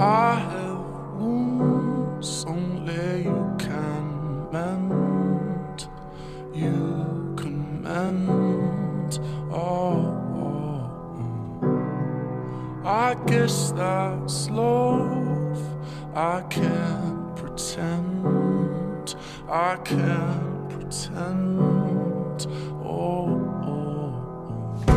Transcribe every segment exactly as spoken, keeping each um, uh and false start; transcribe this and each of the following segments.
I have wounds only you can mend. You can mend. Oh, oh, oh. I guess that's love. I can't pretend. I can't pretend. Oh, oh, oh.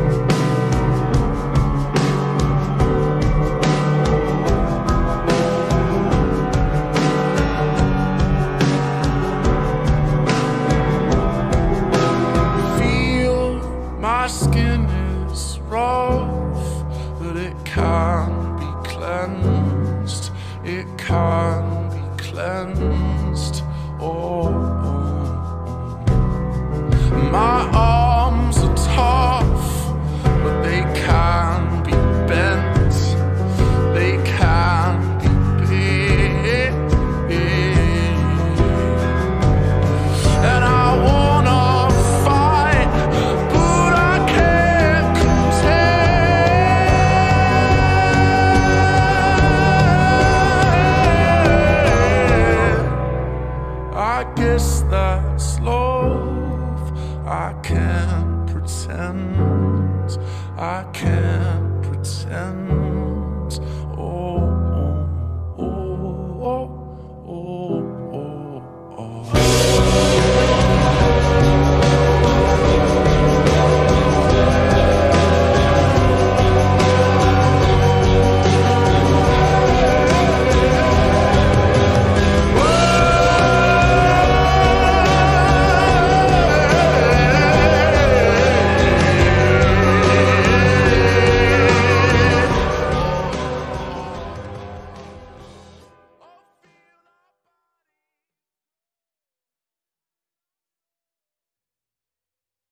My skin is rough, but it can be cleansed. It can